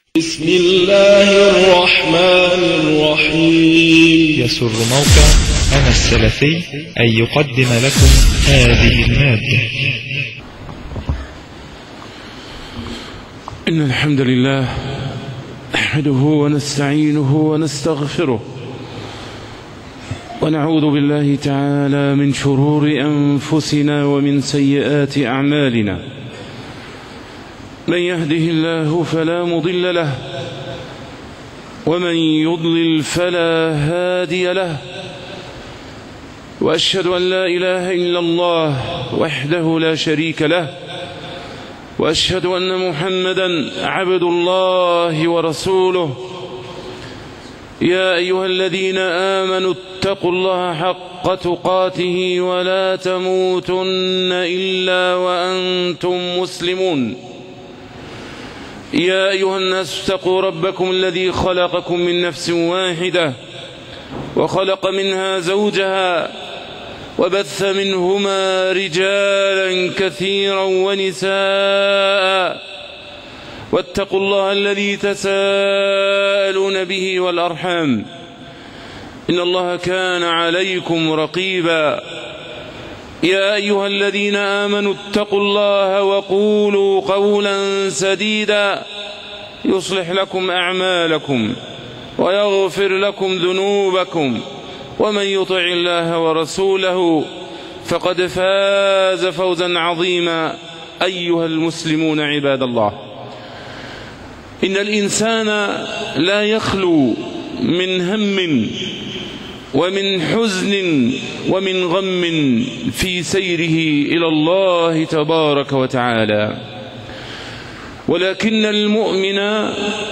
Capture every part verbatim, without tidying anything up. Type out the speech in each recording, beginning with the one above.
بسم الله الرحمن الرحيم. يسر موقع أنا السلفي أن يقدم لكم هذه المادة. إن الحمد لله نحمده ونستعينه ونستغفره ونعوذ بالله تعالى من شرور أنفسنا ومن سيئات أعمالنا. من يهده الله فلا مضل له ومن يضلل فلا هادي له، وأشهد أن لا إله إلا الله وحده لا شريك له، وأشهد أن محمدا عبد الله ورسوله. يا أيها الذين آمنوا اتقوا الله حق تقاته ولا تموتن إلا وأنتم مسلمون. يا أيها الناس اتقوا ربكم الذي خلقكم من نفس واحدة وخلق منها زوجها وبث منهما رجالا كثيرا ونساء، واتقوا الله الذي تساءلون به والأرحام إن الله كان عليكم رقيبا. يا أيها الذين آمنوا اتقوا الله وقولوا قولا سديدا يصلح لكم أعمالكم ويغفر لكم ذنوبكم، ومن يطع الله ورسوله فقد فاز فوزا عظيما. أيها المسلمون عباد الله، إن الإنسان لا يخلو من هم ومن حزن ومن غم في سيره إلى الله تبارك وتعالى، ولكن المؤمن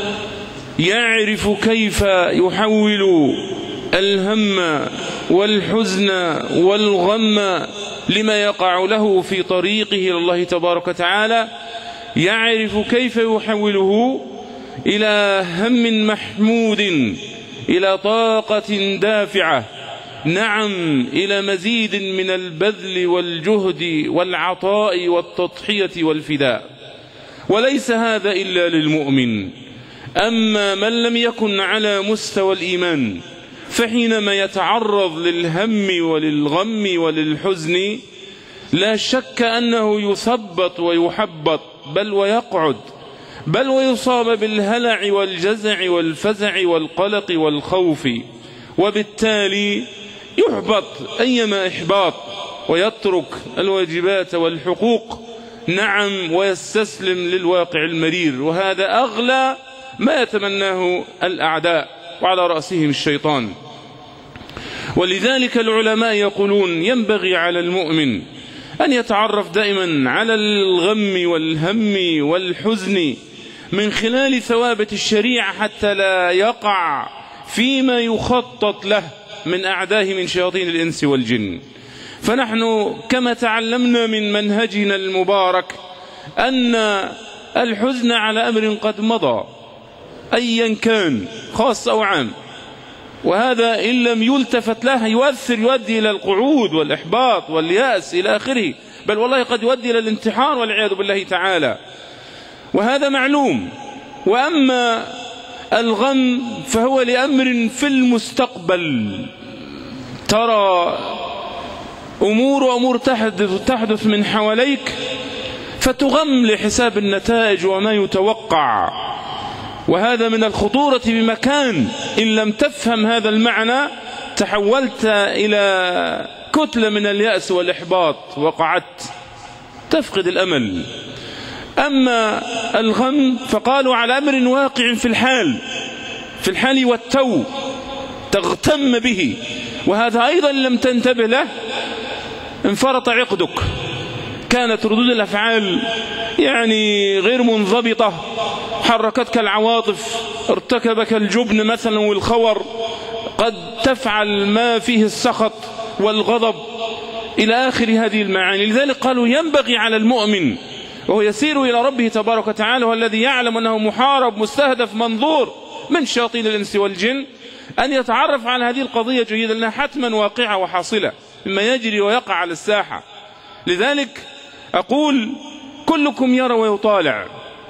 يعرف كيف يحول الهم والحزن والغم لما يقع له في طريقه إلى الله تبارك وتعالى، يعرف كيف يحوله إلى هم محمود، إلى طاقة دافعة، نعم، إلى مزيد من البذل والجهد والعطاء والتضحية والفداء. وليس هذا إلا للمؤمن. أما من لم يكن على مستوى الإيمان فحينما يتعرض للهم وللغم وللحزن لا شك أنه يثبط ويحبط، بل ويقعد، بل ويصاب بالهلع والجزع والفزع والقلق والخوف، وبالتالي يحبط أيما إحباط ويترك الواجبات والحقوق، نعم، ويستسلم للواقع المرير. وهذا أغلى ما يتمناه الأعداء، وعلى رأسهم الشيطان. ولذلك العلماء يقولون ينبغي على المؤمن أن يتعرف دائما على الغم والهم والحزن من خلال ثوابت الشريعة، حتى لا يقع فيما يخطط له من أعدائه من شياطين الإنس والجن. فنحن كما تعلمنا من منهجنا المبارك أن الحزن على أمر قد مضى أيا كان، خاص أو عام، وهذا إن لم يلتفت له يؤثر، يؤدي إلى القعود والإحباط واليأس إلى آخره، بل والله قد يؤدي إلى الانتحار والعياذ بالله تعالى، وهذا معلوم. وأما الغم فهو لأمر في المستقبل، ترى أمور وأمور تحدث, تحدث من حواليك فتغم لحساب النتائج وما يتوقع، وهذا من الخطورة بمكان. إن لم تفهم هذا المعنى تحولت إلى كتلة من اليأس والإحباط وقعدت تفقد الأمل. أما الغم فقالوا على أمر واقع في الحال، في الحال والتو، تغتم به، وهذا أيضا لم تنتبه له انفرط عقدك، كانت ردود الأفعال يعني غير منضبطة، حركتك العواطف، ارتكبك الجبن مثلا والخور، قد تفعل ما فيه السخط والغضب إلى آخر هذه المعاني. لذلك قالوا ينبغي على المؤمن وهو يسير إلى ربه تبارك وتعالى، هو الذي يعلم أنه محارب مستهدف منظور من شياطين الإنس والجن، أن يتعرف على هذه القضية جيدا، لأنها حتما واقعة وحاصلة مما يجري ويقع على الساحة. لذلك أقول كلكم يرى ويطالع،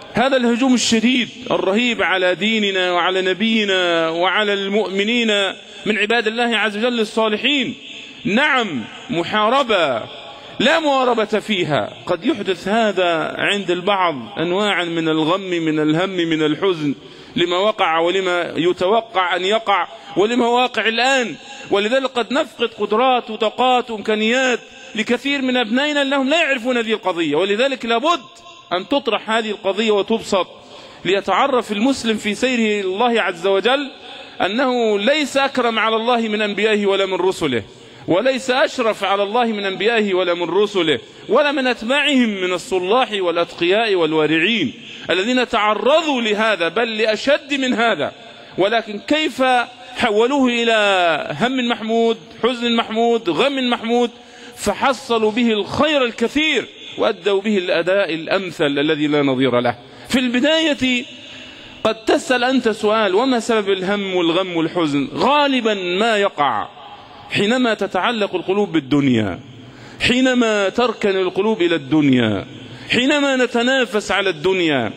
هذا الهجوم الشديد الرهيب على ديننا وعلى نبينا وعلى المؤمنين من عباد الله عز وجل الصالحين، نعم محاربة لا مواربة فيها. قد يحدث هذا عند البعض أنواعا من الغم من الهم من الحزن لما وقع ولما يتوقع أن يقع ولما واقع الآن، ولذلك قد نفقد قدرات وطاقات وإمكانيات لكثير من أبنائنا أنهم لا يعرفون هذه القضية. ولذلك لابد أن تطرح هذه القضية وتبسط ليتعرف المسلم في سيره الله عز وجل أنه ليس أكرم على الله من أنبيائه ولا من رسله، وليس أشرف على الله من أنبيائه ولا من رسله ولا من أتباعهم من الصلاح والأتقياء والوارعين الذين تعرضوا لهذا بل لأشد من هذا، ولكن كيف حولوه إلى هم محمود، حزن محمود، غم محمود، فحصلوا به الخير الكثير وأدوا به الأداء الأمثل الذي لا نظير له. في البداية قد تسأل أنت سؤال: وما سبب الهم والغم والحزن؟ غالبا ما يقع حينما تتعلق القلوب بالدنيا، حينما تركن القلوب إلى الدنيا، حينما نتنافس على الدنيا،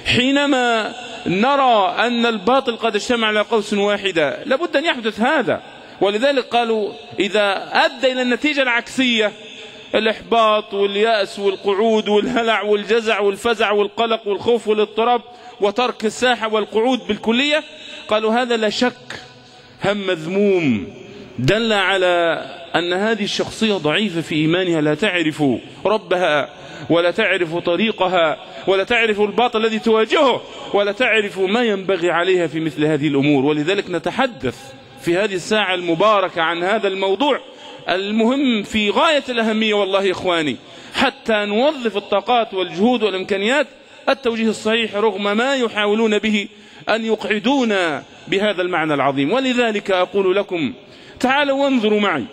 حينما نرى أن الباطل قد اجتمع على قوس واحدة. لابد أن يحدث هذا. ولذلك قالوا إذا أدى إلى النتيجة العكسية، الإحباط واليأس والقعود والهلع والجزع والفزع والقلق والخوف والاضطراب وترك الساحة والقعود بالكلية، قالوا هذا لا شك هم مذموم دل على أن هذه الشخصية ضعيفة في إيمانها، لا تعرف ربها ولا تعرف طريقها ولا تعرف الباطل الذي تواجهه ولا تعرف ما ينبغي عليها في مثل هذه الأمور. ولذلك نتحدث في هذه الساعة المباركة عن هذا الموضوع المهم في غاية الأهمية والله يا إخواني، حتى نوظف الطاقات والجهود والإمكانيات التوجيه الصحيح رغم ما يحاولون به أن يقعدونا بهذا المعنى العظيم. ولذلك أقول لكم تعالوا وانظروا معي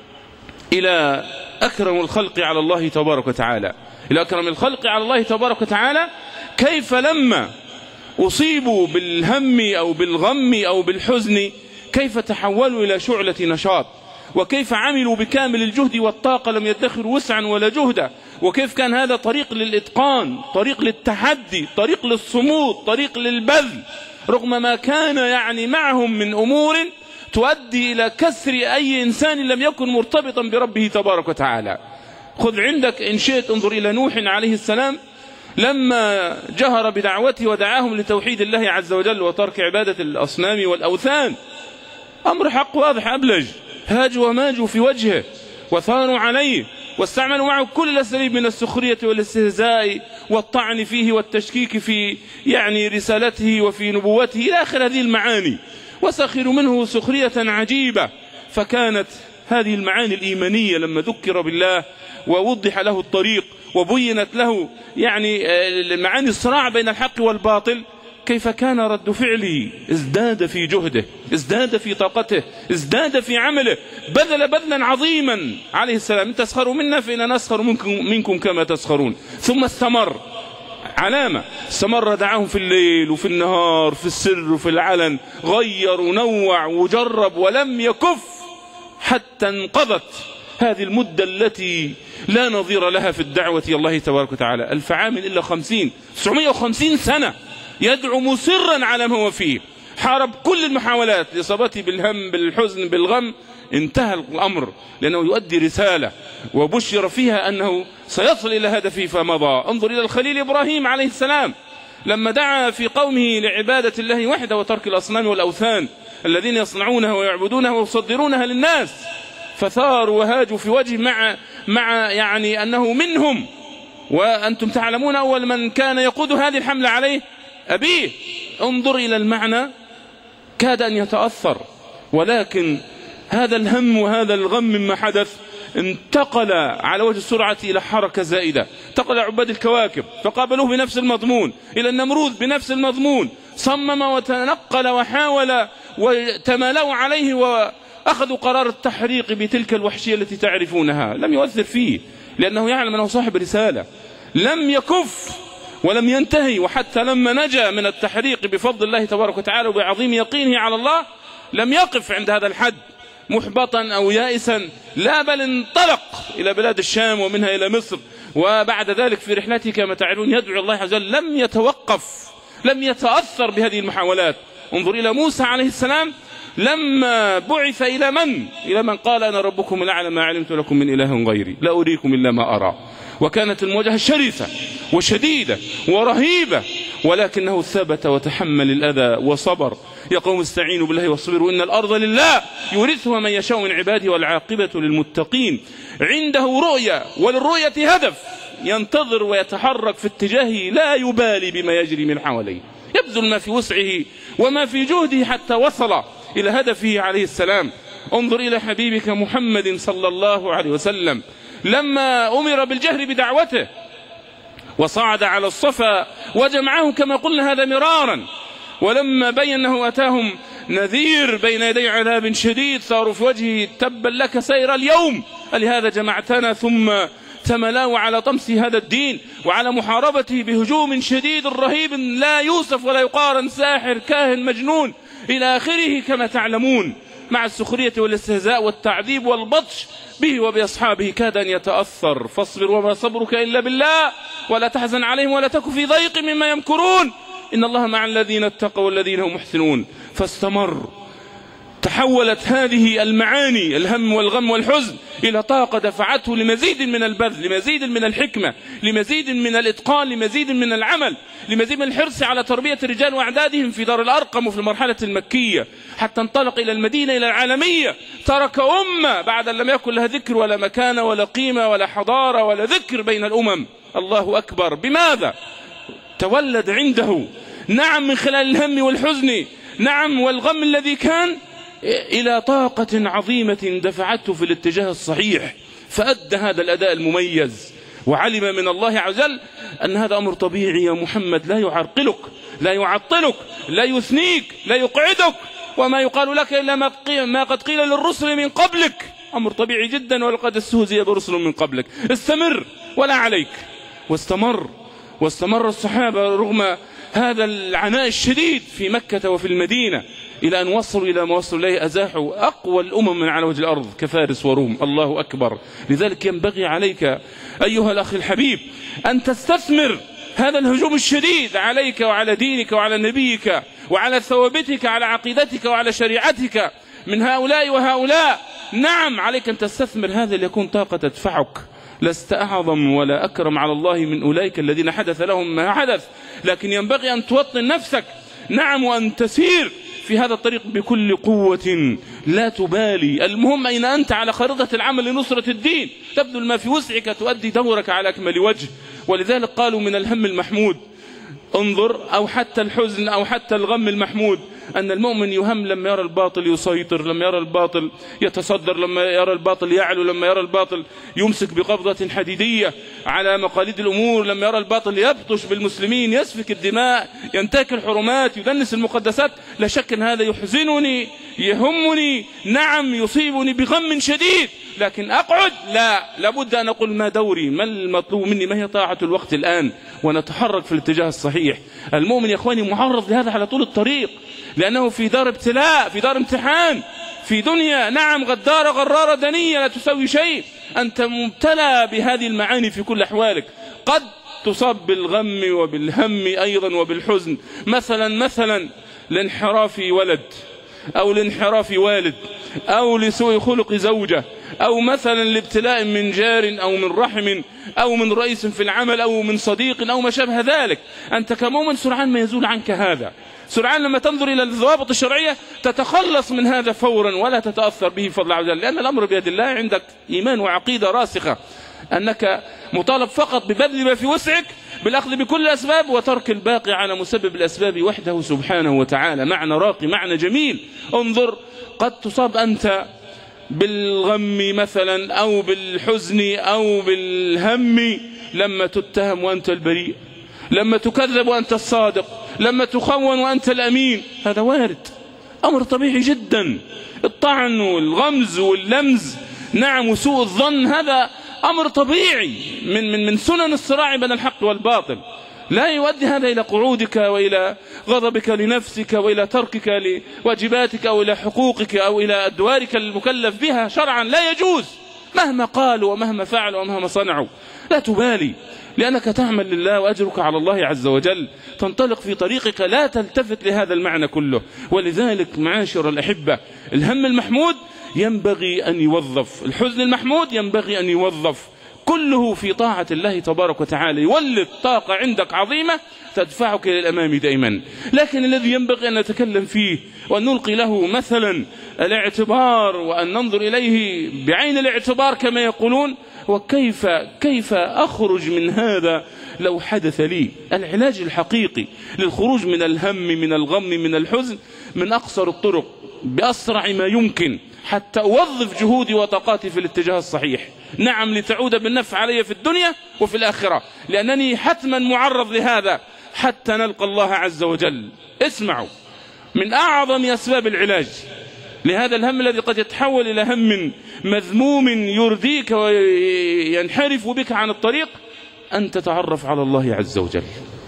إلى أكرم الخلق على الله تبارك وتعالى، إلى أكرم الخلق على الله تبارك وتعالى، كيف لما أصيبوا بالهم أو بالغم أو بالحزن كيف تحولوا إلى شعلة نشاط، وكيف عملوا بكامل الجهد والطاقة لم يدخروا وسعا ولا جهدا، وكيف كان هذا طريق للإتقان، طريق للتحدي، طريق للصمود، طريق للبذل، رغم ما كان يعني معهم من أمور تؤدي إلى كسر أي إنسان لم يكن مرتبطا بربه تبارك وتعالى. خذ عندك إن شئت انظر إلى نوح عليه السلام لما جهر بدعوته ودعاهم لتوحيد الله عز وجل وترك عبادة الأصنام والأوثان، أمر حق واضح أبلج، هاجوا وماجوا في وجهه وثاروا عليه واستعملوا معه كل الأساليب من السخرية والاستهزاء والطعن فيه والتشكيك في يعني رسالته وفي نبوته إلى آخر هذه المعاني، وسخروا منه سخرية عجيبة. فكانت هذه المعاني الإيمانية لما ذكر بالله ووضح له الطريق وبينت له يعني معاني الصراع بين الحق والباطل، كيف كان رد فعله؟ ازداد في جهده، ازداد في طاقته، ازداد في عمله، بذل بذلا عظيما عليه السلام. إن تسخروا منا فإننا نسخر منكم, منكم كما تسخرون. ثم استمر علامة، استمر دعاهم في الليل وفي النهار، في السر وفي العلن، غير ونوع وجرب ولم يكف حتى انقضت هذه المدة التي لا نظير لها في الدعوة إلى الله تبارك وتعالى، ألف عام إلا خمسين تسعمائة وخمسين سنة يدعو مصرا على ما هو فيه، حارب كل المحاولات لإصابته بالهم بالحزن بالغم، انتهى الأمر لأنه يؤدي رسالة وبشر فيها أنه سيصل إلى هدفه فمضى. انظر إلى الخليل إبراهيم عليه السلام لما دعا في قومه لعبادة الله وحده وترك الأصنام والأوثان الذين يصنعونها ويعبدونها ويصدرونها للناس، فثاروا وهاجوا في وجه مع مع يعني أنه منهم. وأنتم تعلمون أول من كان يقود هذه الحملة عليه أبيه. انظر إلى المعنى، كاد أن يتأثر، ولكن هذا الهم وهذا الغم مما حدث انتقل على وجه السرعة إلى حركة زائدة، انتقل عباد الكواكب فقابلوه بنفس المضمون، إلى النمروذ بنفس المضمون، صمم وتنقل وحاول وتمالوا عليه وأخذوا قرار التحريق بتلك الوحشية التي تعرفونها. لم يؤثر فيه لأنه يعلم أنه صاحب رسالة، لم يكف ولم ينتهي، وحتى لما نجا من التحريق بفضل الله تبارك وتعالى وبعظيم يقينه على الله لم يقف عند هذا الحد محبطا أو يائسا، لا بل انطلق إلى بلاد الشام ومنها إلى مصر وبعد ذلك في رحلته كما تعلمون يدعو الله عز وجل، لم يتوقف، لم يتأثر بهذه المحاولات. انظر إلى موسى عليه السلام لما بعث إلى من؟ إلى من قال أنا ربكم الأعلى ما علمت لكم من إله غيري لا أريكم إلا ما أرى. وكانت المواجهة شرسة وشديدة ورهيبة، ولكنه ثبت وتحمل الأذى وصبر. يا قوم استعينوا بالله واصبروا إن الأرض لله يورثها من يشاء من عباده والعاقبة للمتقين. عنده رؤية وللرؤية هدف، ينتظر ويتحرك في اتجاهه، لا يبالي بما يجري من حواليه، يبذل ما في وسعه وما في جهده حتى وصل إلى هدفه عليه السلام. انظر إلى حبيبك محمد صلى الله عليه وسلم لما أمر بالجهر بدعوته وصعد على الصفا وجمعهم كما قلنا هذا مرارا، ولما بين أنه أتاهم نذير بين يدي عذاب شديد صاروا في وجهه تبا لك سير اليوم لهذا جمعتنا، ثم تملاه على طمس هذا الدين وعلى محاربته بهجوم شديد رهيب لا يوصف ولا يقارن، ساحر كاهن مجنون إلى آخره كما تعلمون، مع السخرية والاستهزاء والتعذيب والبطش به وبأصحابه كاد أن يتأثر. فاصبر وما صبرك إلا بالله ولا تحزن عليهم ولا تك في ضيق مما يمكرون إن الله مع الذين اتقوا والذين هم محسنون. فاستمر. تحولت هذه المعاني الهم والغم والحزن إلى طاقة دفعته لمزيد من البذل، لمزيد من الحكمة، لمزيد من الإتقان، لمزيد من العمل، لمزيد من الحرص على تربية الرجال وأعدادهم في دار الأرقم وفي المرحلة المكية، حتى انطلق إلى المدينة إلى العالمية. ترك أمة بعد أن لم يكن لها ذكر ولا مكانة ولا قيمة ولا حضارة ولا ذكر بين الأمم. الله أكبر. بماذا؟ تولد عنده نعم من خلال الهم والحزن، نعم والغم الذي كان، إلى طاقة عظيمة دفعته في الاتجاه الصحيح، فأدى هذا الأداء المميز، وعلم من الله عز وجل أن هذا أمر طبيعي يا محمد، لا يعرقلك، لا يعطلك، لا يثنيك، لا يقعدك، وما يقال لك إلا ما قد قيل للرسل من قبلك، أمر طبيعي جدا، ولقد استهزئ برسل من قبلك، استمر ولا عليك. واستمر واستمر الصحابة رغم هذا العناء الشديد في مكة وفي المدينة إلى أن وصلوا إلى ما وصلوا إليه، أزاحوا أقوى الأمم من على وجه الأرض كفارس وروم. الله أكبر. لذلك ينبغي عليك أيها الأخ الحبيب أن تستثمر هذا الهجوم الشديد عليك وعلى دينك وعلى نبيك وعلى ثوابتك وعلى عقيدتك وعلى شريعتك من هؤلاء وهؤلاء. نعم عليك أن تستثمر هذا ليكون طاقة تدفعك. لست أعظم ولا أكرم على الله من أولئك الذين حدث لهم ما حدث، لكن ينبغي أن توطن نفسك، نعم، وأن تسير في هذا الطريق بكل قوة لا تبالي. المهم أين أنت على خريطة العمل لنصرة الدين، تبذل ما في وسعك، تؤدي دورك على أكمل وجه. ولذلك قالوا من الهم المحمود انظر، أو حتى الحزن أو حتى الغم المحمود، أن المؤمن يهم لما يرى الباطل يسيطر، لما يرى الباطل يتصدر، لما يرى الباطل يعلو، لما يرى الباطل يمسك بقبضة حديدية على مقاليد الأمور، لما يرى الباطل يبطش بالمسلمين، يسفك الدماء، ينتهك الحرمات، يدنس المقدسات. لا شك أن هذا يحزنني، يهمني، نعم يصيبني بغم شديد، لكن أقعد؟ لا، لابد أن أقول ما دوري، ما المطلوب مني، ما هي طاعة الوقت الآن، ونتحرك في الاتجاه الصحيح. المؤمن يا إخواني معرض لهذا على طول الطريق، لأنه في دار ابتلاء، في دار امتحان، في دنيا نعم غدارة غرارة دنية لا تسوي شيء. أنت مبتلى بهذه المعاني في كل أحوالك. قد تصاب بالغم وبالهم أيضا وبالحزن، مثلا مثلا لانحراف ولد، أو لانحراف والد، أو لسوء خلق زوجة، أو مثلا لابتلاء من جار أو من رحم أو من رئيس في العمل أو من صديق أو ما شابه ذلك. أنت كمؤمن سرعان ما يزول عنك هذا، سرعان لما تنظر إلى الضوابط الشرعية تتخلص من هذا فورا ولا تتأثر به بفضل الله عز وجل، لأن الأمر بيد الله. عندك إيمان وعقيدة راسخة أنك مطالب فقط ببذل ما في وسعك، بالأخذ بكل الأسباب وترك الباقي على مسبب الأسباب وحده سبحانه وتعالى. معنى راقي، معنى جميل. انظر، قد تصاب أنت بالغم مثلا أو بالحزن أو بالهم لما تتهم وأنت البريء، لما تكذب وأنت الصادق، لما تخون وأنت الأمين. هذا وارد، أمر طبيعي جدا. الطعن والغمز واللمز، نعم، وسوء الظن، هذا أمر طبيعي من من من سنن الصراع بين الحق والباطل. لا يؤدي هذا إلى قعودك وإلى غضبك لنفسك وإلى تركك لواجباتك أو إلى حقوقك أو إلى أدوارك المكلف بها شرعا. لا يجوز، مهما قالوا ومهما فعلوا ومهما صنعوا. لا تبالي، لأنك تعمل لله وأجرك على الله عز وجل، تنطلق في طريقك لا تلتفت لهذا المعنى كله. ولذلك معاشر الأحبة، الهم المحمود ينبغي أن يوظف، الحزن المحمود ينبغي أن يوظف، كله في طاعة الله تبارك وتعالى، يولد طاقة عندك عظيمة تدفعك إلى الأمام دائما. لكن الذي ينبغي أن نتكلم فيه وأن نلقي له مثلا الاعتبار وأن ننظر إليه بعين الاعتبار كما يقولون، وكيف كيف أخرج من هذا لو حدث لي. العلاج الحقيقي للخروج من الهم من الغم من الحزن من أقصر الطرق بأسرع ما يمكن، حتى أوظف جهودي وطاقاتي في الاتجاه الصحيح، نعم لتعود بالنفع علي في الدنيا وفي الآخرة، لأنني حتما معرض لهذا حتى نلقى الله عز وجل. اسمعوا، من أعظم أسباب العلاج لهذا الهم الذي قد يتحول إلى هم مذموم يرديك وينحرف بك عن الطريق، أن تتعرف على الله عز وجل.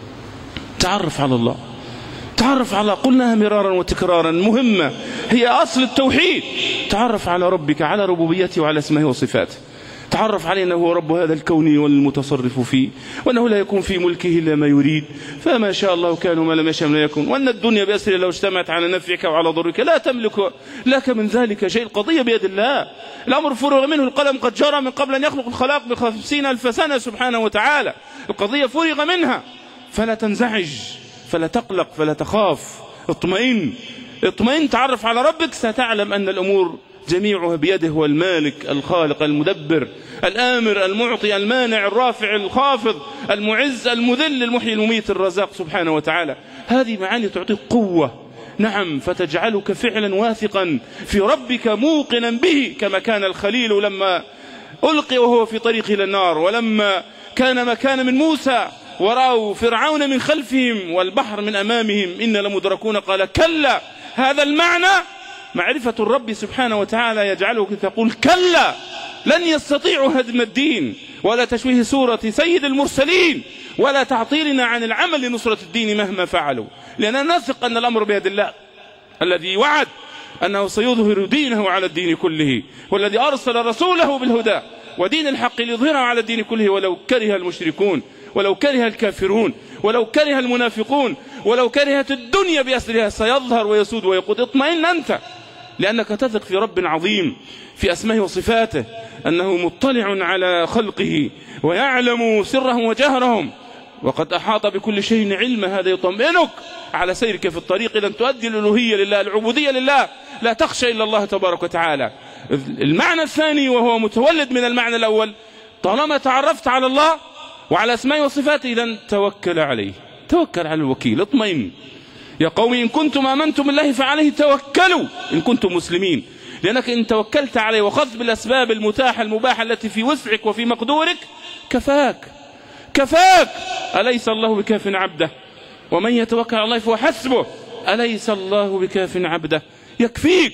تعرف على الله، تعرف على، قلناها مرارا وتكرارا، مهمة، هي أصل التوحيد. تعرف على ربك، على ربوبيته وعلى اسمه وصفاته. تعرف عليه أنه هو رب هذا الكون والمتصرف فيه، وأنه لا يكون في ملكه إلا ما يريد، فما شاء الله كان وما لم يشاء لا يكون، وأن الدنيا بأسر لو اجتمعت على نفعك وعلى ضرك لا تملك لك من ذلك شيء، القضية بيد الله، الأمر فرغ منه، القلم قد جرى من قبل أن يخلق الخلاق بخمسين ألف سنة سبحانه وتعالى، القضية فرغ منها، فلا تنزعج، فلا تقلق، فلا تخاف، اطمئن اطمئن، تعرف على ربك، ستعلم أن الأمور جميعها بيده، هو المالك الخالق المدبر الآمر المعطي المانع الرافع الخافض المعز المذل المحيي المميت الرزاق سبحانه وتعالى. هذه معاني تعطيك قوة، نعم، فتجعلك فعلا واثقا في ربك موقنا به، كما كان الخليل لما ألقي وهو في طريقه إلى النار، ولما كان مكان من موسى ورأوا فرعون من خلفهم والبحر من أمامهم إن لمدركون، قال كلا. هذا المعنى معرفة الرب سبحانه وتعالى يجعلك تقول كلا، لن يستطيعوا هدم الدين ولا تشويه سورة سيد المرسلين ولا تعطيلنا عن العمل لنصرة الدين مهما فعلوا، لأننا نثق أن الأمر بيد الله الذي وعد أنه سيظهر دينه على الدين كله، والذي أرسل رسوله بالهدى ودين الحق ليظهره على الدين كله، ولو كره المشركون، ولو كره الكافرون، ولو كره المنافقون، ولو كرهت الدنيا بأسرها، سيظهر ويسود ويقود. اطمئن أنت، لأنك تثق في رب عظيم في أسمائه وصفاته، أنه مطلع على خلقه ويعلم سرهم وجهرهم، وقد أحاط بكل شيء علما. هذا يطمئنك على سيرك في الطريق لن تؤدي الألوهية لله، العبودية لله، لا تخشى إلا الله تبارك وتعالى. المعنى الثاني وهو متولد من المعنى الأول، طالما تعرفت على الله وعلى أسمائه وصفاته إذن توكل عليه، توكل على الوكيل، اطمئن. يا قوم إن كنتم آمنتم بالله فعليه توكلوا إن كنتم مسلمين، لأنك إن توكلت عليه وخذت بالأسباب المتاحة المباحة التي في وسعك وفي مقدورك كفاك كفاك. أليس الله بكاف عبده؟ ومن يتوكل على الله فهو حسبه. أليس الله بكاف عبده؟ يكفيك.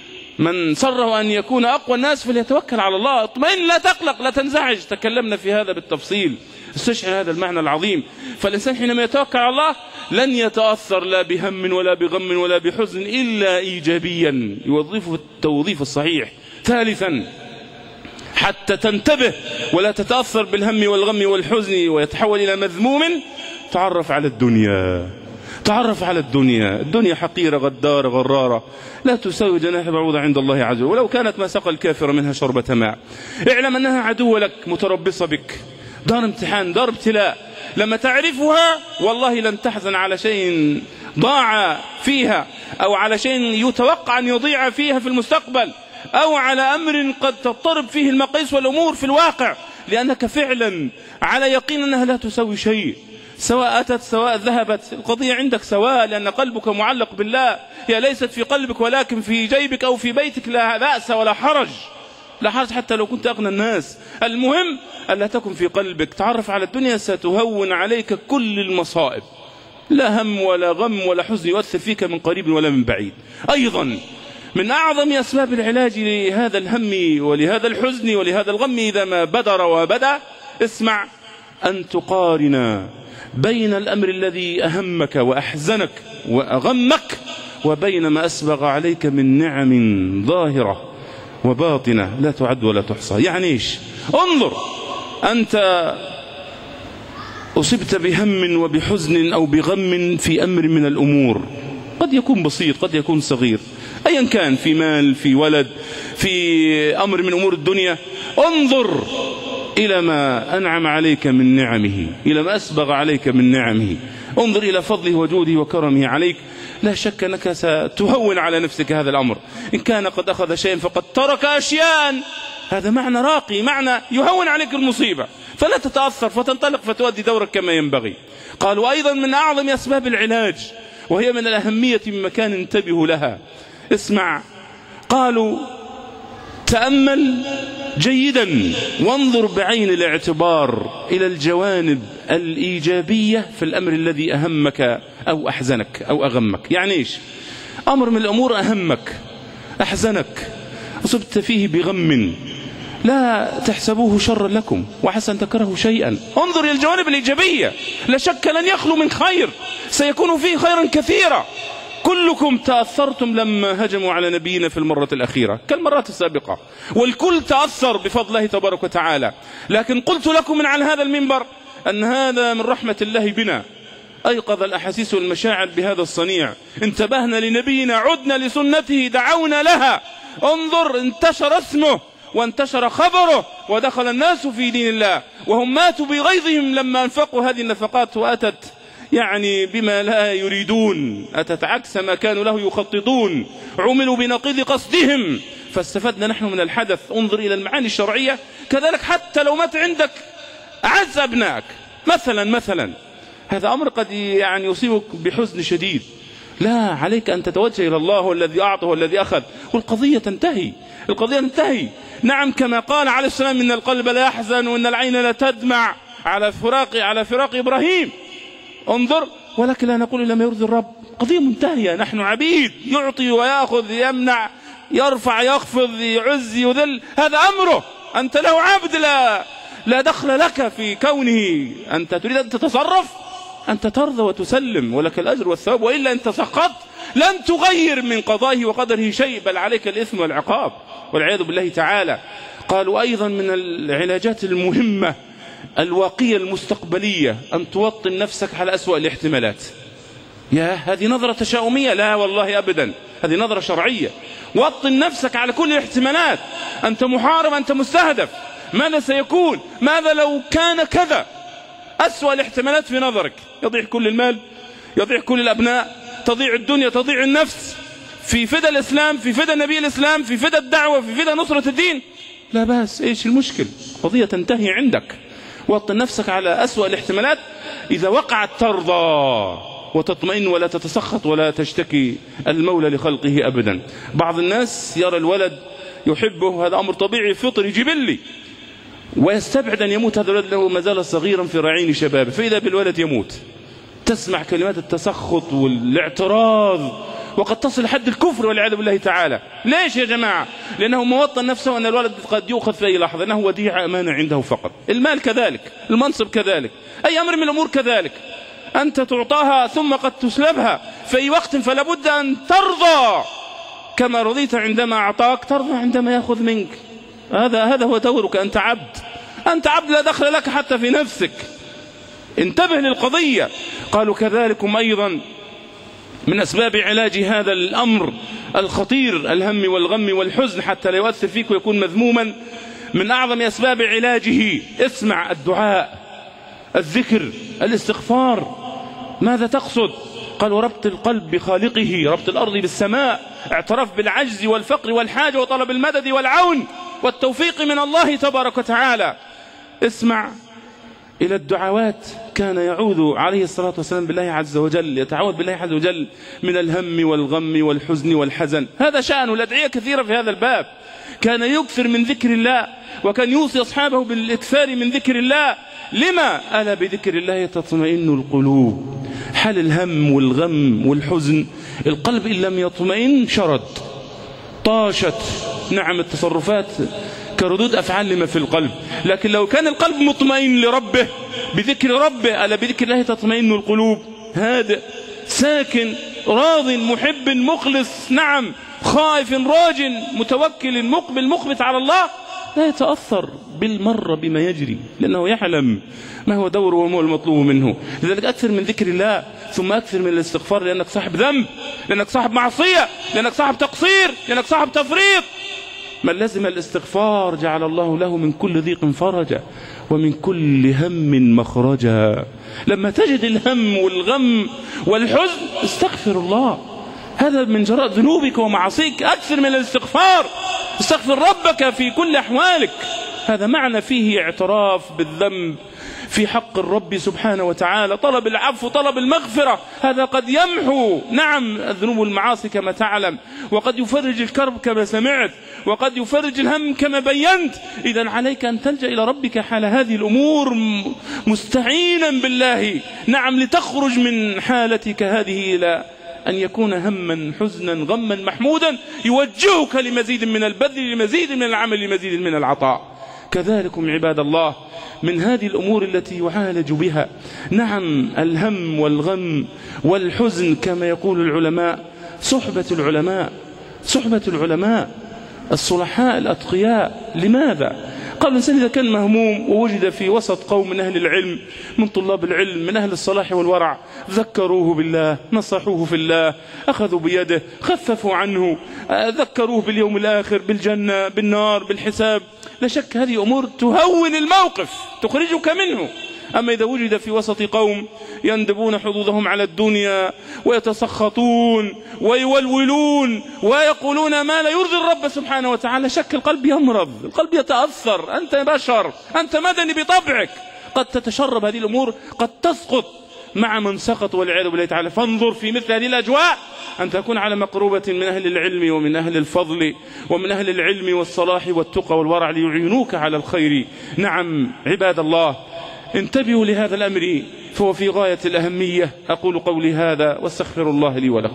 من سره أن يكون أقوى الناس فليتوكل على الله. اطمئن، لا تقلق، لا تنزعج. تكلمنا في هذا بالتفصيل، استشعر هذا المعنى العظيم. فالإنسان حينما يتوكل على الله لن يتأثر لا بهم ولا بغم ولا بحزن إلا إيجابيا، يوظفه التوظيف الصحيح. ثالثا، حتى تنتبه ولا تتأثر بالهم والغم والحزن ويتحول إلى مذموم، تعرف على الدنيا، تعرف على الدنيا. الدنيا حقيرة غدارة غرارة لا تساوي جناح بعوضة عند الله عز وجل، ولو كانت ما سقى الكافر منها شربة ماء. اعلم أنها عدو لك متربصة بك، دار امتحان، دار ابتلاء. لما تعرفها والله لن تحزن على شيء ضاع فيها، أو على شيء يتوقع أن يضيع فيها في المستقبل، أو على أمر قد تضطرب فيه المقاييس والأمور في الواقع، لأنك فعلا على يقين أنها لا تسوي شيء، سواء أتت سواء ذهبت، القضية عندك سواء، لأن قلبك معلق بالله. هي ليست في قلبك ولكن في جيبك أو في بيتك، لا بأس ولا حرج، لا حرج حتى لو كنت أغنى الناس. المهم ألا تكن في قلبك. تعرف على الدنيا ستهون عليك كل المصائب، لا هم ولا غم ولا حزن يؤثر فيك من قريب ولا من بعيد. أيضا من أعظم أسباب العلاج لهذا الهم ولهذا الحزن ولهذا الغم إذا ما بدر وبدأ، اسمع، أن تقارن بين الأمر الذي أهمك وأحزنك وأغمك وبين ما أسبغ عليك من نعم ظاهرة وباطنة لا تعد ولا تحصى. يعني إيش؟ انظر أنت أصبت بهم وبحزن أو بغم في أمر من الأمور، قد يكون بسيط قد يكون صغير، أيا كان، في مال، في ولد، في أمر من أمور الدنيا، انظر إلى ما أنعم عليك من نعمه، إلى ما أسبغ عليك من نعمه، انظر إلى فضله وجوده وكرمه عليك. لا شك أنك ستهون على نفسك هذا الأمر. إن كان قد أخذ شيئا فقد ترك أشياء، هذا معنى راقي، معنى يهون عليك المصيبة، فلا تتأثر فتنطلق فتؤدي دورك كما ينبغي. قالوا أيضا من أعظم أسباب العلاج، وهي من الأهمية من مكان انتبهوا لها. اسمع، قالوا تأمل جيدا وانظر بعين الاعتبار إلى الجوانب الإيجابية في الأمر الذي أهمك أو أحزنك أو أغمك. يعني إيش؟ أمر من الأمور أهمك، أحزنك، أصبت فيه بغم، لا تحسبوه شرا لكم وحسن تكرهوا شيئا، انظر إلى الجوانب الإيجابية، لا شك لن يخلو من خير، سيكون فيه خيرا كثيرا. كلكم تأثرتم لما هجموا على نبينا في المرة الأخيرة كالمرات السابقة، والكل تأثر بفضل الله تبارك وتعالى، لكن قلت لكم من على هذا المنبر أن هذا من رحمة الله بنا، أيقظ الأحاسيس والمشاعر بهذا الصنيع، انتبهنا لنبينا، عدنا لسنته، دعونا لها. انظر، انتشر اسمه وانتشر خبره ودخل الناس في دين الله، وهم ماتوا بغيظهم لما أنفقوا هذه النفقات، وأتت يعني بما لا يريدون، أتت عكس ما كانوا له يخططون، عملوا بنقيض قصدهم، فاستفدنا نحن من الحدث. انظر إلى المعاني الشرعية. كذلك حتى لو مات عندك أعز أبنائك مثلا مثلا هذا أمر قد يعني يصيبك بحزن شديد، لا، عليك أن تتوجه إلى الله، هو الذي أعطى هو الذي أخذ، والقضية تنتهي، القضية تنتهي. نعم، كما قال عليه السلام إن القلب لا يحزن وإن العين لا تدمع على فراق على فراق إبراهيم. انظر، ولكن لا نقول إلا ما يرضي الرب، قضية منتهية، نحن عبيد، يعطي ويأخذ، يمنع، يرفع، يخفض، يعز، يذل، هذا أمره، أنت له عبد، لا لا دخل لك في كونه. أنت تريد أن تتصرف، أنت ترضى وتسلم ولك الأجر والثواب، وإلا أنت سقطت لن تغير من قضائه وقدره شيء، بل عليك الإثم والعقاب والعياذ بالله تعالى. قالوا أيضا من العلاجات المهمة الواقية المستقبلية أن توطن نفسك على أسوأ الاحتمالات. يا هذه نظرة تشاؤمية؟ لا والله أبدا، هذه نظرة شرعية. وطن نفسك على كل الاحتمالات، أنت محارب، أنت مستهدف، ماذا سيكون؟ ماذا لو كان كذا؟ أسوأ الاحتمالات في نظرك، يضيع كل المال، يضيع كل الأبناء، تضيع الدنيا، تضيع النفس، في فدى الإسلام، في فدى نبي الإسلام، في فدى الدعوة، في فدى نصرة الدين. لا بأس، إيش المشكل؟ قضية تنتهي عندك. وطن نفسك على أسوأ الاحتمالات، إذا وقعت ترضى وتطمئن ولا تتسخط ولا تشتكي المولى لخلقه أبدا. بعض الناس يرى الولد يحبه، هذا أمر طبيعي فطري جبلي، ويستبعد أن يموت هذا الولد له ما زال صغيرا في رعين شبابه، فإذا بالولد يموت تسمع كلمات التسخط والاعتراض، وقد تصل حد الكفر والعياذ بالله تعالى. ليش يا جماعة؟ لأنه موطن نفسه أن الولد قد يؤخذ في أي لحظة، أنه وديعة أمانة عنده فقط. المال كذلك، المنصب كذلك، أي أمر من الأمور كذلك، أنت تعطاها ثم قد تسلبها في أي وقت، فلا بد أن ترضى كما رضيت عندما أعطاك، ترضى عندما يأخذ منك. هذا هذا هو دورك، أنت عبد، أنت عبد لا دخل لك حتى في نفسك. انتبه للقضية. قالوا كذلكم أيضا من أسباب علاج هذا الأمر الخطير، الهم والغم والحزن، حتى لا يؤثر فيك ويكون مذموما، من أعظم أسباب علاجه اسمع الدعاء، الذكر، الاستغفار. ماذا تقصد؟ قالوا ربط القلب بخالقه، ربط الأرض بالسماء، اعتراف بالعجز والفقر والحاجة وطلب المدد والعون والتوفيق من الله تبارك وتعالى. اسمع إلى الدعوات، كان يعوذ عليه الصلاة والسلام بالله عز وجل، يتعوذ بالله عز وجل من الهم والغم والحزن والحزن. هذا شأن، والأدعية كثيرة في هذا الباب. كان يكثر من ذكر الله، وكان يوصي أصحابه بالإكثار من ذكر الله. لما؟ ألا بذكر الله تطمئن القلوب. حال الهم والغم والحزن، القلب إن لم يطمئن شرد، طاشت. نعم، التصرفات كردود أفعال لما في القلب، لكن لو كان القلب مطمئن لربه بذكر ربه، ألا بذكر الله تطمئن القلوب، هادئ ساكن راض محب مخلص، نعم، خائف راج متوكل مقبل مخبت على الله، لا يتأثر بالمرة بما يجري، لأنه يعلم ما هو دوره وما هو المطلوب منه. لذلك أكثر من ذكر الله، ثم أكثر من الاستغفار، لأنك صاحب ذنب، لأنك صاحب معصية، لأنك صاحب تقصير، لأنك صاحب تفريط. من لزم الاستغفار جعل الله له من كل ضيق فرجا ومن كل هم مخرجا. لما تجد الهم والغم والحزن استغفر الله، هذا من جراء ذنوبك ومعاصيك. أكثر من الاستغفار، استغفر ربك في كل أحوالك. هذا معنى فيه اعتراف بالذنب في حق الرب سبحانه وتعالى، طلب العفو، طلب المغفرة. هذا قد يمحو نعم الذنوب والمعاصي كما تعلم، وقد يفرج الكرب كما سمعت، وقد يفرج الهم كما بينت. إذن عليك أن تلجأ إلى ربك حال هذه الأمور مستعينا بالله، نعم، لتخرج من حالتك هذه إلى أن يكون هما حزنا غما محمودا يوجهك لمزيد من البذل، لمزيد من العمل، لمزيد من العطاء. كذلكم عباد الله من هذه الأمور التي يعالج بها نعم الهم والغم والحزن كما يقول العلماء صحبة العلماء، صحبة العلماء الصلحاء الأتقياء. لماذا؟ قال الإنسان إذا كان مهموم ووجد في وسط قوم من أهل العلم، من طلاب العلم، من أهل الصلاح والورع، ذكروه بالله، نصحوه في الله، أخذوا بيده، خففوا عنه، ذكروه باليوم الآخر، بالجنة، بالنار، بالحساب. لا شك هذه أمور تهون الموقف، تخرجك منه. أما إذا وجد في وسط قوم يندبون حظوظهم على الدنيا ويتسخطون ويولولون ويقولون ما لا يرضي الرب سبحانه وتعالى، شك القلب يمرض، القلب يتأثر. أنت بشر، أنت مدني بطبعك، قد تتشرب هذه الأمور، قد تسقط مع من سقط والعياذ بالله تعالى. فانظر في مثل هذه الأجواء أن تكون على مقربة من أهل العلم ومن أهل الفضل ومن أهل العلم والصلاح والتقى والورع ليعينوك على الخير. نعم عباد الله انتبهوا لهذا الأمر فهو في غاية الأهمية. أقول قولي هذا واستغفر الله لي ولكم.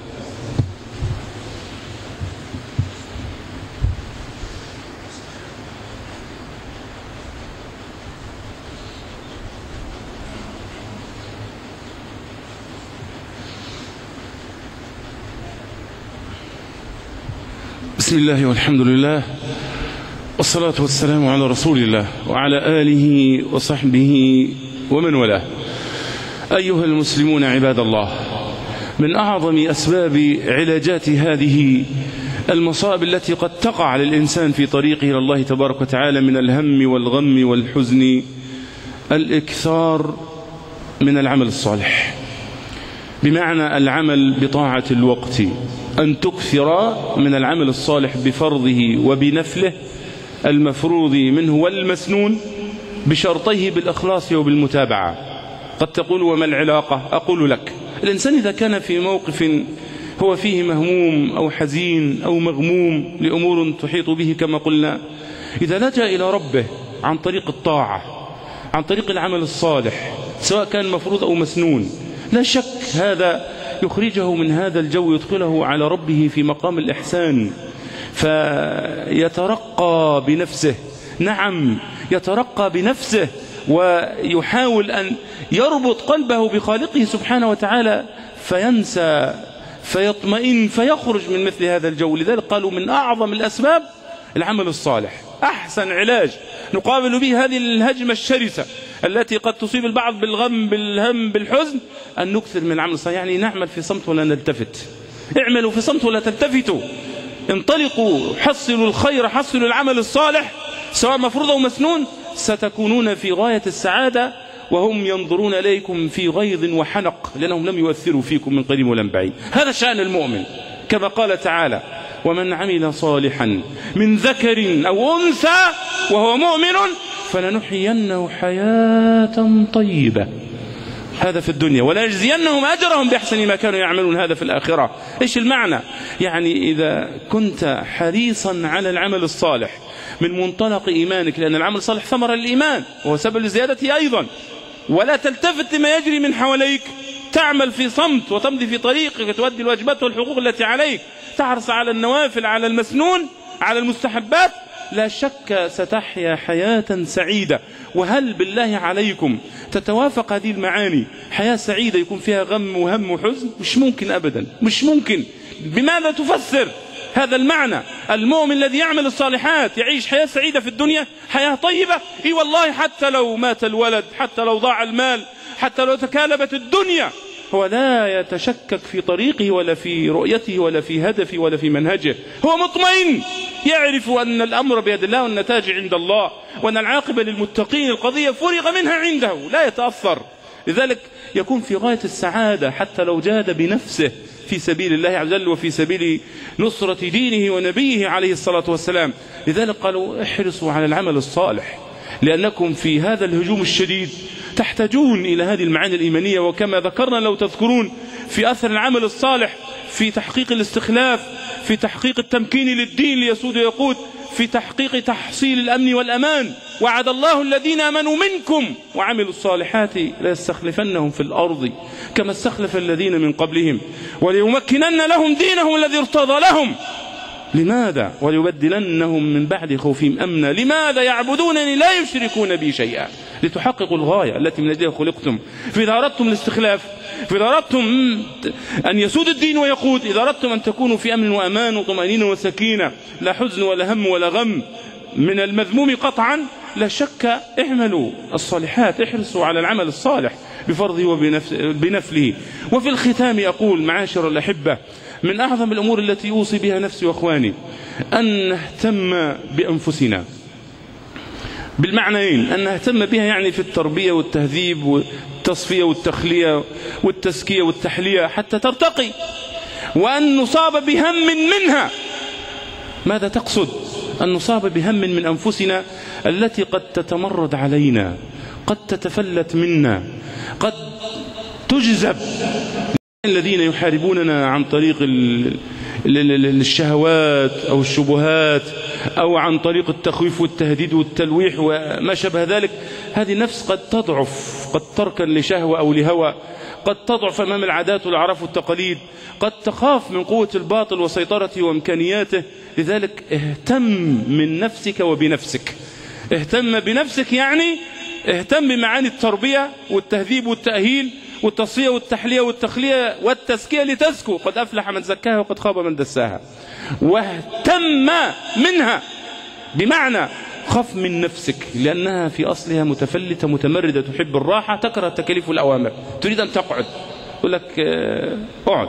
بسم الله والحمد لله والصلاة والسلام على رسول الله وعلى آله وصحبه ومن والاه. أيها المسلمون عباد الله، من أعظم أسباب علاجات هذه المصائب التي قد تقع على الإنسان في طريقه إلى الله تبارك وتعالى من الهم والغم والحزن الإكثار من العمل الصالح، بمعنى العمل بطاعة الوقت، أن تكثر من العمل الصالح بفرضه وبنفله المفروض منه والمسنون بشرطيه بالإخلاص وبالمتابعة. قد تقول وما العلاقة؟ أقول لك، الإنسان إذا كان في موقف هو فيه مهموم أو حزين أو مغموم لأمور تحيط به كما قلنا، إذا لجأ إلى ربه عن طريق الطاعة، عن طريق العمل الصالح سواء كان مفروض أو مسنون، لا شك هذا يخرجه من هذا الجو، يدخله على ربه في مقام الإحسان، فيترقى بنفسه. نعم يترقى بنفسه ويحاول أن يربط قلبه بخالقه سبحانه وتعالى، فينسى فيطمئن فيخرج من مثل هذا الجو. لذلك قالوا من أعظم الأسباب العمل الصالح، أحسن علاج نقابل به هذه الهجمة الشرسة التي قد تصيب البعض بالغم بالهم بالحزن، أن نكثر من العمل الصالح. يعني نعمل في صمت ولا نلتفت، اعملوا في صمت ولا تلتفتوا، انطلقوا، حصلوا الخير، حصلوا العمل الصالح سواء مفروض أو مسنون، ستكونون في غاية السعادة وهم ينظرون إليكم في غيظ وحنق، لأنهم لم يؤثروا فيكم من قريب ولا من بعيد. هذا شأن المؤمن كما قال تعالى ومن عمل صالحا من ذكر أو أنثى وهو مؤمن فلنحيينه حياة طيبة. هذا في الدنيا ولنجزينهم أجرهم بأحسن ما كانوا يعملون. هذا في الآخرة. إيش المعنى؟ يعني إذا كنت حريصا على العمل الصالح من منطلق إيمانك، لأن العمل الصالح ثمرة للإيمان وهو سبب لزيادته أيضا، ولا تلتفت لما يجري من حواليك، تعمل في صمت وتمضي في طريقك، تؤدي الواجبات والحقوق التي عليك، تحرص على النوافل، على المسنون، على المستحبات، لا شك ستحيا حياة سعيدة. وهل بالله عليكم تتوافق هذه المعاني؟ حياة سعيدة يكون فيها غم وهم وحزن؟ مش ممكن أبدا، مش ممكن. بماذا تفسر هذا المعنى. المؤمن الذي يعمل الصالحات يعيش حياة سعيدة في الدنيا، حياة طيبة. اي والله حتى لو مات الولد، حتى لو ضاع المال، حتى لو تكالبت الدنيا، هو لا يتشكك في طريقه ولا في رؤيته ولا في هدفه ولا في منهجه. هو مطمئن، يعرف أن الأمر بيد الله والنتاج عند الله، وأن العاقبة للمتقين، القضية فرغ منها عنده، لا يتأثر. لذلك يكون في غاية السعادة حتى لو جاد بنفسه في سبيل الله عز وجل وفي سبيل نصرة دينه ونبيه عليه الصلاة والسلام. لذلك قالوا احرصوا على العمل الصالح، لأنكم في هذا الهجوم الشديد تحتاجون إلى هذه المعاني الإيمانية. وكما ذكرنا لو تذكرون في أثر العمل الصالح في تحقيق الاستخلاف، في تحقيق التمكين للدين ليسود ويقود، في تحقيق تحصيل الأمن والأمان. وعد الله الذين آمنوا منكم وعملوا الصالحات ليستخلفنهم في الأرض كما استخلف الذين من قبلهم وليمكنن لهم دينهم الذي ارتضى لهم. لماذا؟ وليبدلنهم من بعد خوفهم أمنا. لماذا؟ يعبدونني لا يشركون بي شيئا، لتحققوا الغاية التي من أجلها خلقتم. فإذا أردتم الاستخلاف، فإذا أردتم أن يسود الدين ويقود، إذا أردتم أن تكونوا في أمن وأمان وطمأنينة وسكينة، لا حزن ولا هم ولا غم من المذموم قطعا، لا شك اعملوا الصالحات، احرصوا على العمل الصالح بفرضه وبنفله. وفي الختام أقول معاشر الأحبة، من أعظم الأمور التي أوصي بها نفسي وأخواني أن نهتم بأنفسنا بالمعنيين. أن نهتم بها يعني في التربية والتهذيب والتصفية والتخلية والتزكية والتحلية حتى ترتقي، وأن نصاب بهم منها. ماذا تقصد؟ أن نصاب بهم من أنفسنا التي قد تتمرد علينا، قد تتفلت منا، قد تجذب. الذين يحاربوننا عن طريق الشهوات أو الشبهات أو عن طريق التخويف والتهديد والتلويح وما شابه ذلك، هذه النفس قد تضعف، قد تركن لشهوة أو لهوى، قد تضعف أمام العادات والأعراف والتقاليد، قد تخاف من قوة الباطل وسيطرته وإمكانياته. لذلك اهتم من نفسك وبنفسك. اهتم بنفسك يعني اهتم بمعاني التربية والتهذيب والتأهيل والتصفية والتحلية والتخلية والتزكية لتزكو. قد أفلح من زكاها وقد خاب من دساها. واهتم منها بمعنى خف من نفسك، لأنها في أصلها متفلتة متمردة، تحب الراحة، تكره التكاليف والأوامر، تريد أن تقعد، يقول لك اقعد،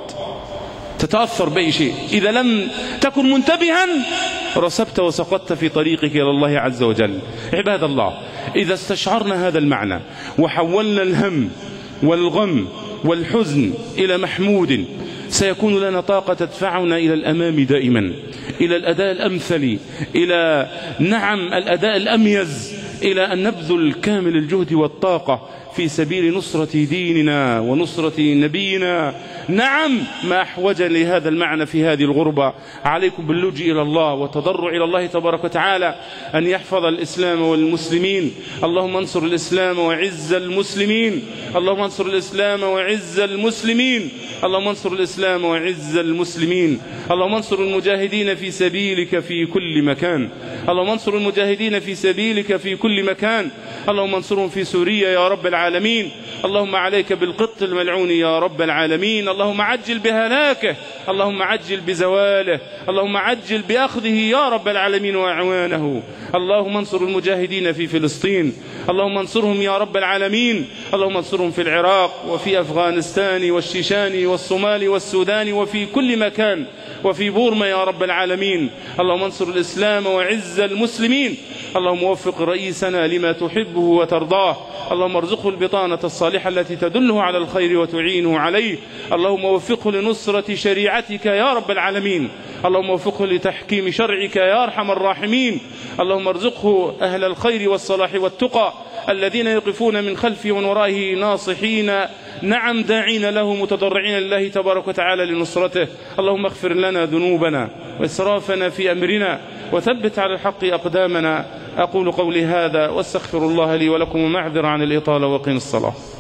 تتأثر بأي شيء. إذا لم تكن منتبها رسبت وسقطت في طريقك إلى الله عز وجل. عباد الله، إذا استشعرنا هذا المعنى وحولنا الهم والغم والحزن إلى محمود، سيكون لنا طاقة تدفعنا إلى الأمام دائما، إلى الأداء الأمثل، إلى نعم الأداء الأميز، إلى أن نبذل كامل الجهد والطاقة في سبيل نصرة ديننا ونصرة نبينا. نعم، ما أحوج لهذا المعنى في هذه الغربة. عليكم باللجوء إلى الله وتضرع إلى الله تبارك وتعالى أن يحفظ الإسلام والمسلمين. اللهم انصر الإسلام وعز المسلمين، اللهم انصر الإسلام وعز المسلمين، اللهم انصر الإسلام وعز المسلمين، اللهم انصر المجاهدين في سبيلك في كل مكان، اللهم انصر المجاهدين في سبيلك في كل مكان، اللهم انصرهم في سوريا يا رب العالمين. اللهم عليك بالقط الملعون يا رب العالمين. اللهم عجل بهلاكه، اللهم عجل بزواله، اللهم عجل بأخذه يا رب العالمين وأعوانه. اللهم انصر المجاهدين في فلسطين، اللهم انصرهم يا رب العالمين. اللهم انصرهم في العراق وفي أفغانستان والشيشان والصومال والسودان وفي كل مكان، وفي بورما يا رب العالمين. اللهم انصر الإسلام وعز المسلمين. اللهم وفق رئيسنا لما تحبه وترضاه، اللهم ارزقه البطانة الصالحة التي تدله على الخير وتعينه عليه. اللهم وفقه لنصرة شريعتك يا رب العالمين. اللهم وفقه لتحكيم شرعك يا أرحم الراحمين. اللهم ارزقه أهل الخير والصلاح والتقى الذين يقفون من خلفه ومن ورائه ناصحين، نعم داعين له متضرعين لله تبارك وتعالى لنصرته. اللهم اغفر لنا ذنوبنا وإسرافنا في أمرنا وثبت على الحق أقدامنا. أقول قولي هذا واستغفر الله لي ولكم ومعذر عن الإطالة وقم الصلاة.